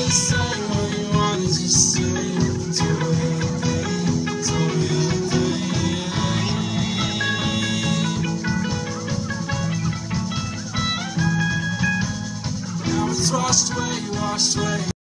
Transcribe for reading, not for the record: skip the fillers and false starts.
to say what you wanted to say. It's already paid, it's already paid. Now it's washed away, washed away.